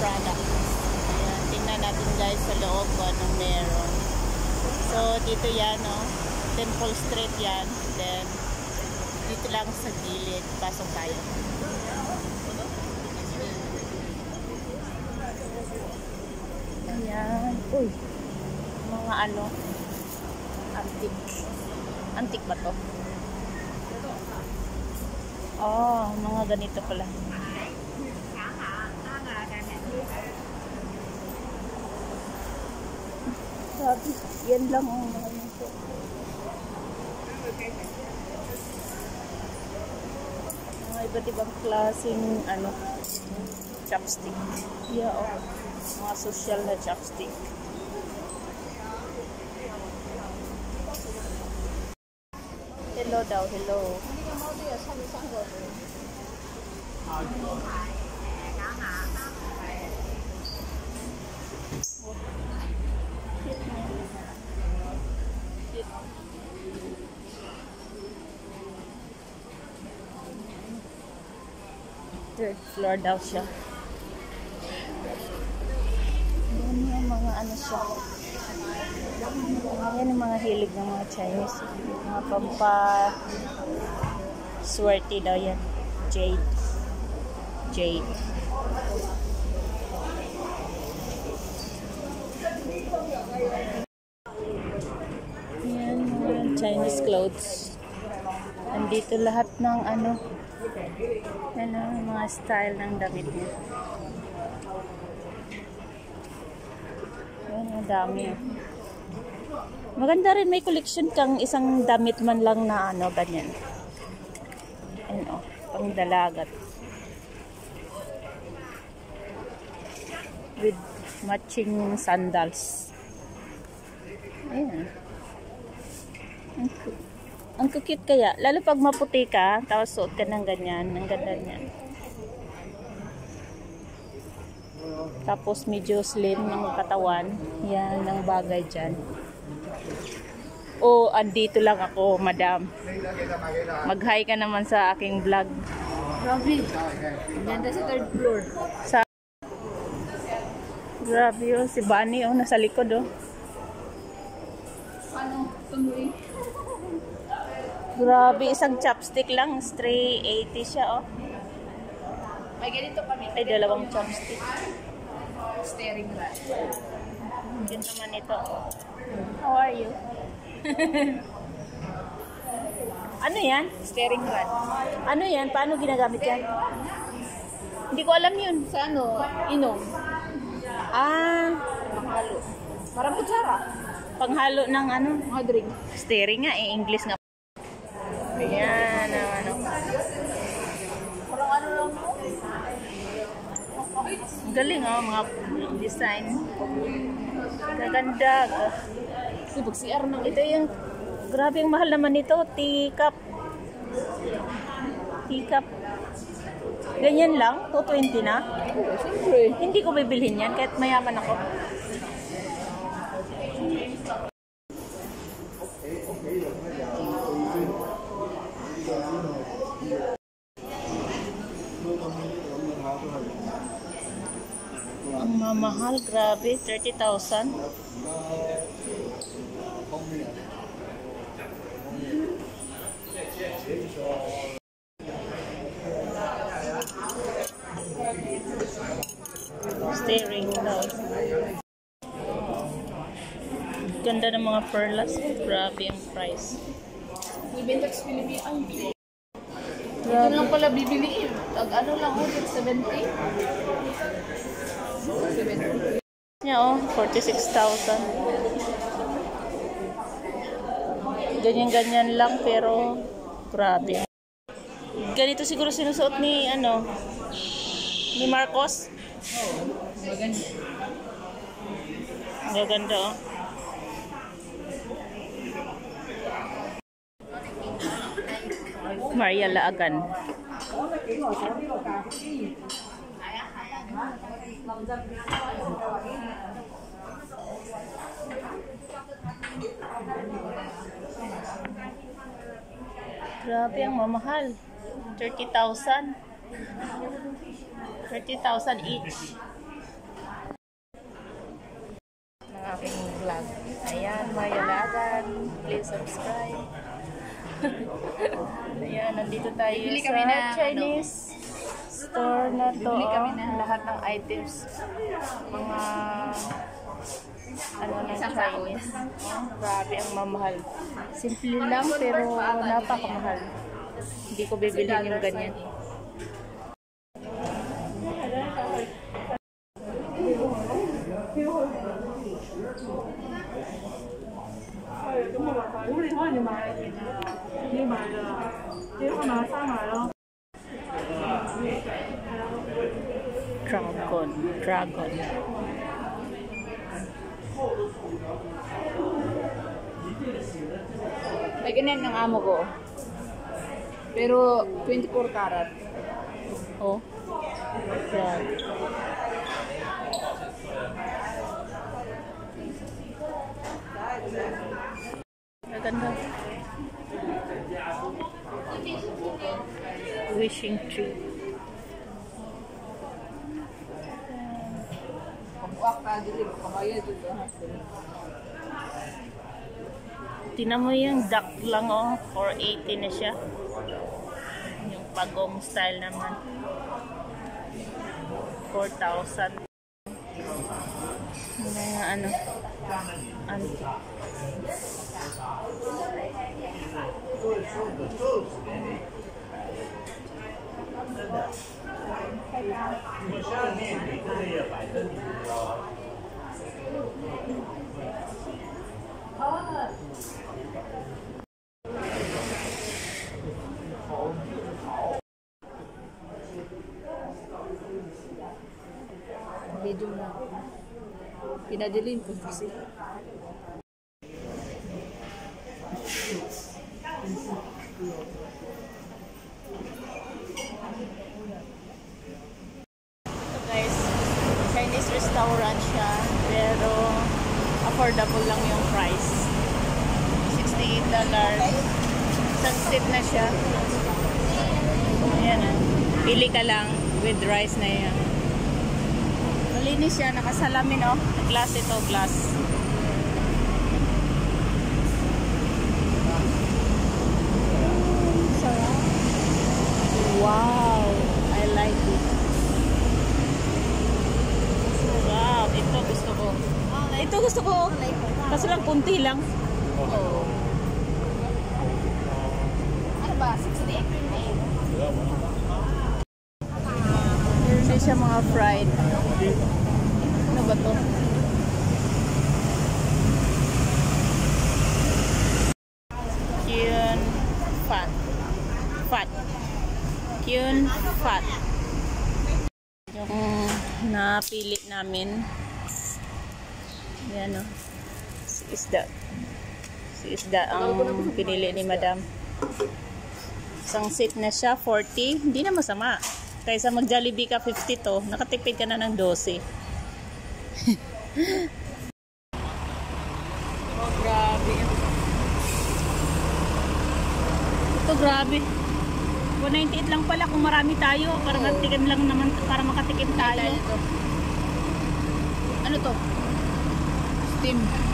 products. Ayan, tingnan natin guys sa loob kung anong meron. So, dito yan, no? Temple Street yan. Then, dito lang sa gilid. Pasok tayo. Ayan. Uy. Mga ano. Antique ba to? Oh, mga ganito pala. Sabi, yan lang ang mga nito. Mga iba't ibang klaseng ano, chopstick. Yeah, oh. Mga social na chopstick. Hello daw, hello. Third floor daw siya. Yan yung mga ano siya. Yan yung mga hilig ng mga Chinese. Mga swerte daw yan. Jade. Yan mga Chinese clothes. Andito lahat ng ano, mga style ng damit niya. Yan, ang dami. Maganda rin, may collection kang isang damit man lang na ano, ganyan. Ano, pang dalagat. With matching sandals. Ayan. Ang cute kaya. Lalo pag maputi ka, tapos suot ka ng ganyan. Ang ganda niyan. Tapos medyo slim ng katawan. Yan, ang bagay dyan. Oh, andito lang ako, madam. Mag-hi ka naman sa aking vlog. Grabe. Ganda sa third floor. Grabe yun. Si Bunny, oh, nasa likod, oh. Ano? Tuloy. Grabe, isang chopstick lang. 380 siya, oh. May ganito kami. Ay, dalawang chopstick. Steering rod. Yun naman ito. How are you? Ano yan? Steering rod. Ano yan? Paano ginagamit yan? Hindi ko alam yun. Sa ano? Inom. Panghalo. Parang kutsara. Panghalo ng ano? Mga drink. Steering nga, English nga. Ayan, ano. Parang ano lang po. Galing, oh, mga design. Gaganda. Sibag si R Ito yung, grabe yung mahal naman ito. Teacup. Ganyan lang, 220 na. Oo, siyempre. Hindi ko bibilhin yan, kahit mayaman ako. Ang mamahal, grabe, 30,000. Steering daw. Ganda ng mga perlas. Grabe ang price. Bibenta sa Pilipinas. Ito lang pala bibiliin. Ano lang ulit, 70? 70. Yeah, oh, 46,000. Ganyan-ganyan lang pero grabe. Ganito siguro sinusuot ni ni Marcos. Oo, maganda. Maganda, oh. Maria Laagan. Grabe, ang mamahal. 30,000. 30,000 each. aking vlog. Ayan, Mayalagan. Please subscribe. Ayan, nandito tayo Bili sa kami na, Chinese store na to. Bili kami na lahat ng items. Mga ano ng Isang Chinese. Grabe ang mamahal. Simple lang pero napakamahal. Hindi ko bibilhin yung ganyan. Dragon. May ganyan ng amo ko. Pero 24 karat. Oh. Yan. Maganda. Wishing tree. Pag-uwak na dito, kamaya dito. Tinan mo yung duck lang, oh. 480 na siya. Yung pagong style naman. 4,000. Mga ano. Medyo na. Pinadilin ko kasi. So guys, Chinese restaurant siya, pero affordable lang yung price. $68. Sunset na siya. Ayan, pili ka lang with rice na yan. Malinis siya, nakasalamin, oh. Glass ito, glass. Sarap. Wow, I like it. Wow, ito gusto ko. Ito gusto ko. Kaso lang, kunti lang. Oh. Ano ba? 68? Hindi siya mga fried. Ano ba to? Kyun fat. Kyun fat. Yung napili namin. Yan, o. Si isda ang pinili ni madam. Isang set na siya, 40. Hindi na masama. Kaysa mag-Jollibee ka 50 to, nakatipid ka na ng 12. Oh, grabe. Ito, grabe. 198 lang pala kung marami tayo. Para matikim lang naman, para makatikim tayo. Ano to? Steam.